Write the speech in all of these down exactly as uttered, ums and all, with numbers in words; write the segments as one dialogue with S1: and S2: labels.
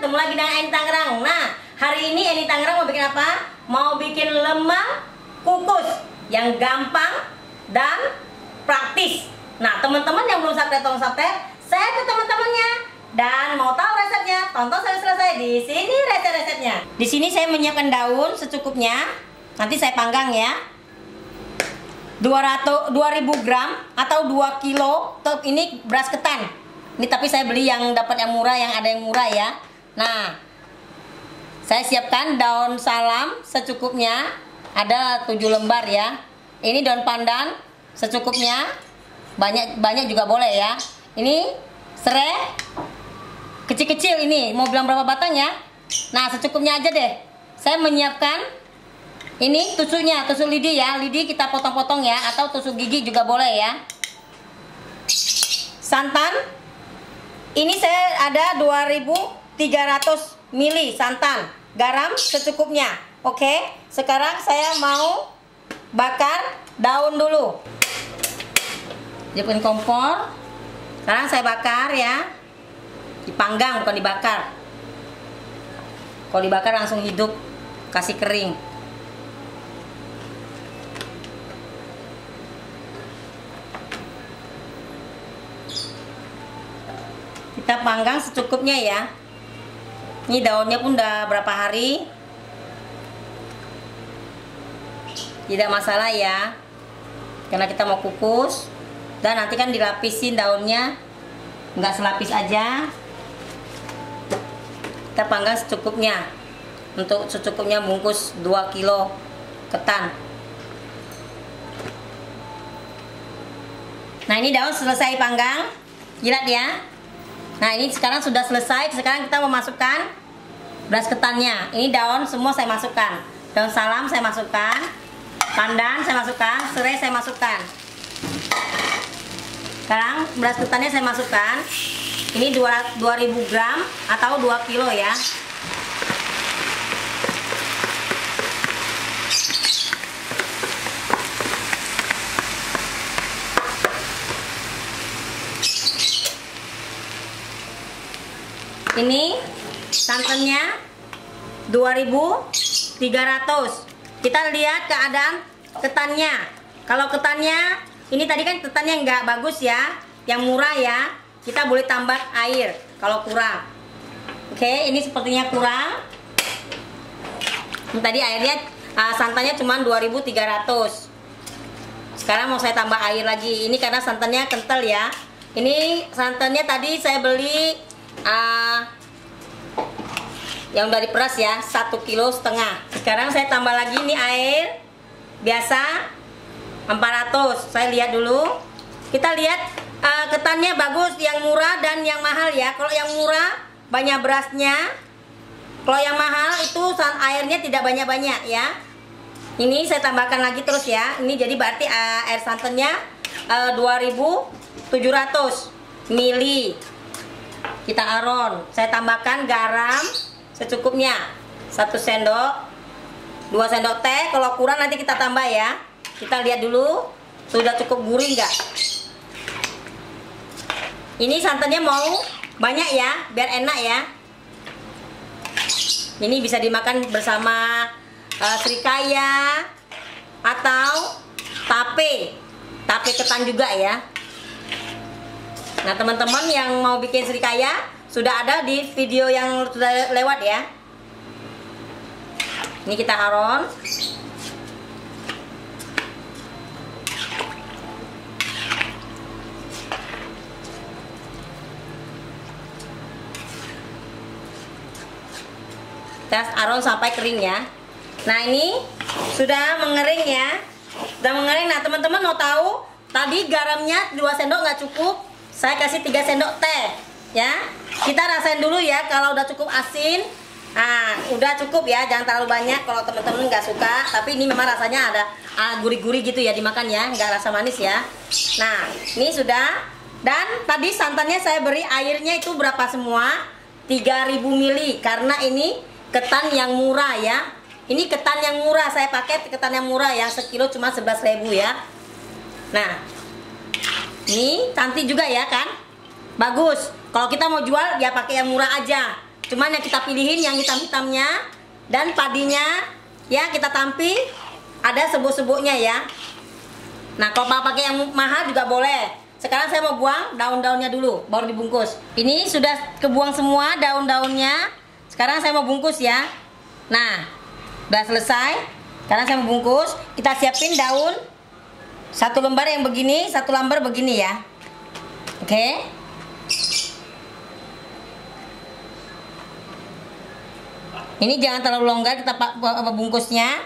S1: ketemu lagi dengan Eni Tangerang. Nah, hari ini Eni Tangerang mau bikin apa? Mau bikin lemang kukus yang gampang dan praktis. Nah, teman-teman yang belum subscribe, tolong subscribe, share ke teman-temannya. Dan mau tahu resepnya, tonton sampai selesai. Di sini resep-resepnya. Di sini saya menyiapkan daun secukupnya. Nanti saya panggang ya. dua ratus dua ribu gram atau dua kilo. Ini beras ketan. Ini tapi saya beli yang dapat yang murah, yang ada yang murah ya. Nah, saya siapkan daun salam secukupnya. Ada tujuh lembar ya. Ini daun pandan secukupnya. Banyak banyak juga boleh ya. Ini serai kecil-kecil, ini mau bilang berapa batang ya. Nah, secukupnya aja deh. Saya menyiapkan ini tusuknya, tusuk lidi ya. Lidi kita potong-potong ya, atau tusuk gigi juga boleh ya. Santan. Ini saya ada dua ribu tiga ratus mili santan. Garam secukupnya. Oke, sekarang saya mau bakar daun dulu. Siapin kompor. Sekarang saya bakar ya. Dipanggang bukan dibakar. Kalau dibakar langsung hidup, kasih kering. Kita panggang secukupnya ya. Ini daunnya pun udah berapa hari. Tidak masalah ya. Karena kita mau kukus. Dan nanti kan dilapisin daunnya. Nggak selapis aja. Kita panggang secukupnya. Untuk secukupnya bungkus dua kilo ketan. Nah, ini daun selesai panggang. Lihat ya. Nah, ini sekarang sudah selesai. Sekarang kita mau masukkan beras ketannya. Ini daun semua saya masukkan. Daun salam saya masukkan. Pandan saya masukkan. Serai saya masukkan. Sekarang beras ketannya saya masukkan. Ini dua ribu gram atau dua kilo ya. Ini santannya dua ribu tiga ratus. Kita lihat keadaan ketannya. Kalau ketannya, ini tadi kan ketannya nggak bagus ya, yang murah ya. Kita boleh tambah air kalau kurang. Oke, ini sepertinya kurang. Ini tadi airnya, uh, santannya cuma dua ribu tiga ratus. Sekarang mau saya tambah air lagi. Ini karena santannya kental ya. Ini santannya tadi saya beli uh, yang udah diperas ya, satu kilo setengah. Sekarang saya tambah lagi nih air biasa empat ratus. Saya lihat dulu. Kita lihat uh, ketannya bagus, yang murah dan yang mahal ya. Kalau yang murah banyak berasnya. Kalau yang mahal itu airnya tidak banyak-banyak ya. Ini saya tambahkan lagi terus ya. Ini jadi berarti uh, air santannya uh, dua ribu tujuh ratus mili. Kita aron. Saya tambahkan garam secukupnya, satu sendok, dua sendok teh. Kalau kurang nanti kita tambah ya. Kita lihat dulu sudah cukup gurih nggak. Ini santannya mau banyak ya, biar enak ya. Ini bisa dimakan bersama uh, srikaya atau tape, tape ketan juga ya. Nah, teman-teman yang mau bikin srikaya sudah ada di video yang sudah lewat ya. Ini kita aron. Kita aron sampai kering ya. Nah, ini sudah mengering ya. Sudah mengering. Nah, teman-teman mau tahu, tadi garamnya dua sendok nggak cukup. Saya kasih tiga sendok teh ya. Kita rasain dulu ya kalau udah cukup asin. Nah, udah cukup ya, jangan terlalu banyak kalau teman-teman nggak suka. Tapi ini memang rasanya ada gurih-gurih gitu ya dimakan ya, nggak rasa manis ya. Nah, ini sudah. Dan tadi santannya saya beri airnya itu berapa semua? tiga ribu mili. Karena ini ketan yang murah ya. Ini ketan yang murah, saya pakai ketan yang murah yang sekilo cuma sebelas ribu ya. Nah, ini cantik juga ya kan? Bagus. Kalau kita mau jual ya pakai yang murah aja. Cuman yang kita pilihin yang hitam-hitamnya dan padinya ya kita tampi ada serbuk-serbuknya ya. Nah, kalau mau pakai yang mahal juga boleh. Sekarang saya mau buang daun-daunnya dulu baru dibungkus. Ini sudah kebuang semua daun-daunnya. Sekarang saya mau bungkus ya. Nah, udah selesai. Sekarang saya mau bungkus. Kita siapin daun satu lembar yang begini, satu lembar begini ya. Oke. Ini jangan terlalu longgar kita bungkusnya.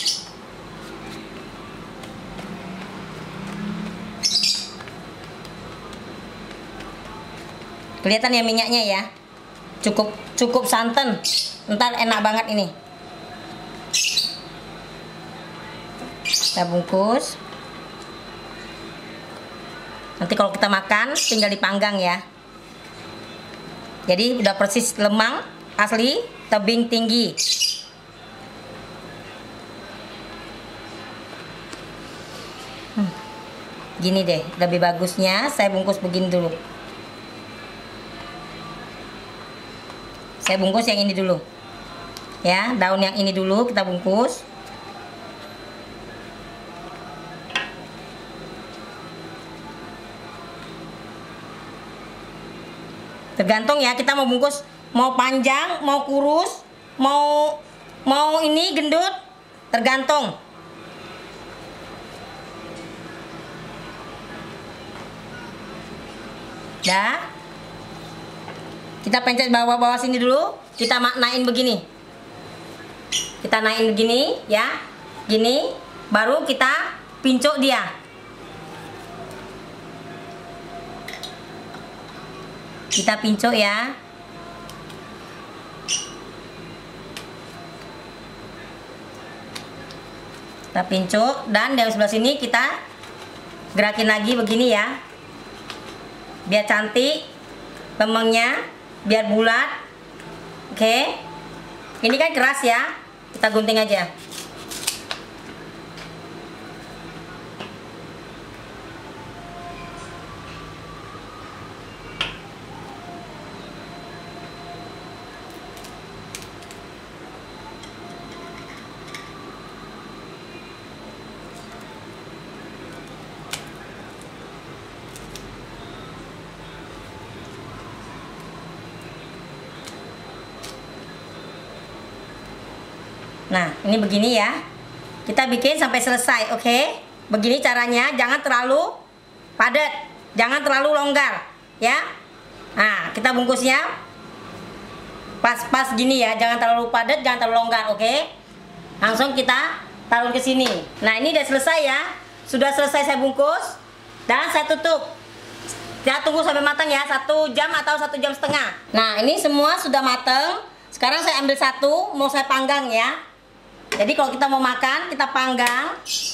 S1: Kelihatan ya minyaknya ya. Cukup cukup santan. Ntar enak banget ini. Kita bungkus. Nanti kalau kita makan tinggal dipanggang ya. Jadi udah persis lemang asli, tebing tinggi. Hmm. Gini deh, lebih bagusnya saya bungkus begini dulu. Saya bungkus yang ini dulu. Ya, daun yang ini dulu kita bungkus. Tergantung ya, kita mau bungkus mau panjang, mau kurus, mau mau ini gendut, tergantung. Ya. Kita pencet bawah-bawah sini dulu, kita maknain begini. Kita naikin begini ya. Gini, baru kita pincuk dia. Kita pincuk ya. Kita pincuk dan dari sebelah sini kita gerakin lagi begini ya. Biar cantik lemengnya, biar bulat. Oke. Ini kan keras ya. Kita gunting aja. Nah, ini begini ya. Kita bikin sampai selesai, oke? Okay? Begini caranya, jangan terlalu padat, jangan terlalu longgar, ya. Nah, kita bungkusnya pas-pas gini ya, jangan terlalu padat, jangan terlalu longgar, oke? Okay? Langsung kita taruh ke sini. Nah, ini udah selesai ya. Sudah selesai saya bungkus dan saya tutup. Kita tunggu sampai matang ya, satu jam atau satu jam setengah. Nah, ini semua sudah matang. Sekarang saya ambil satu, mau saya panggang ya. Jadi kalau kita mau makan, kita panggang.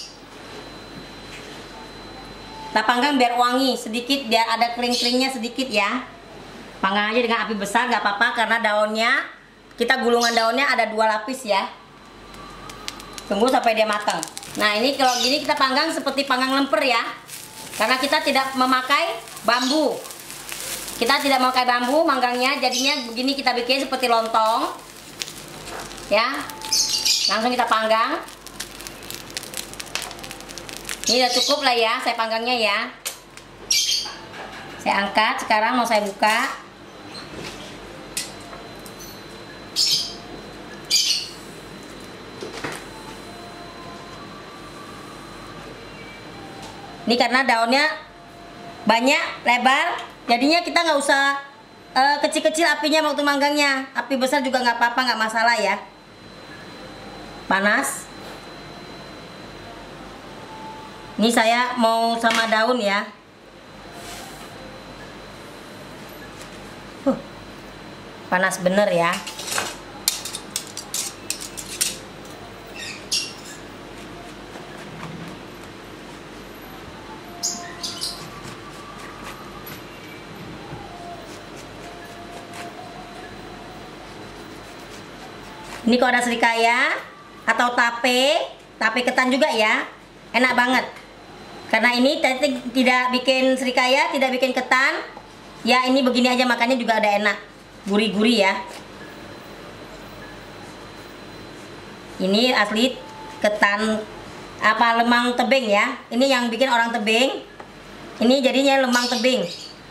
S1: Kita panggang biar wangi sedikit, biar ada kering-keringnya sedikit ya. Panggang aja dengan api besar, gak apa-apa karena daunnya, kita gulungan daunnya ada dua lapis ya. Tunggu sampai dia matang. Nah, ini kalau gini kita panggang seperti panggang lemper ya. Karena kita tidak memakai bambu. Kita tidak memakai bambu manggangnya, jadinya begini kita bikin seperti lontong. Ya. Langsung kita panggang. Ini udah cukup lah ya, saya panggangnya ya. Saya angkat, sekarang mau saya buka. Ini karena daunnya banyak, lebar, jadinya kita nggak usah kecil-kecil uh, apinya waktu manggangnya. Api besar juga nggak apa-apa, nggak masalah ya. Panas. Ini saya mau sama daun ya. Huh, panas bener ya. Ini kalau ada serikaya atau tape, tape ketan juga ya, enak banget. Karena ini tidak bikin serikaya, tidak bikin ketan, ya ini begini aja makannya juga ada enak, gurih-gurih ya. Ini asli ketan apa lemang tebing ya. Ini yang bikin orang tebing. Ini jadinya lemang tebing.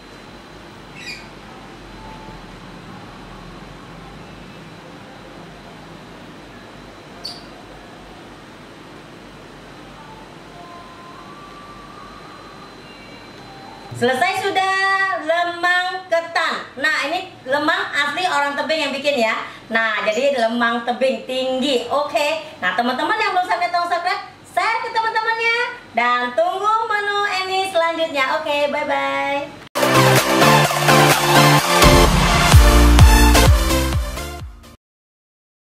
S1: Selesai sudah lemang ketan. Nah, ini lemang asli orang tebing yang bikin ya. Nah, jadi lemang tebing tinggi. Oke. Nah, teman-teman yang belum subscribe, tolong subscribe, share ke teman-temannya, dan tunggu menu ini selanjutnya. Oke, bye-bye.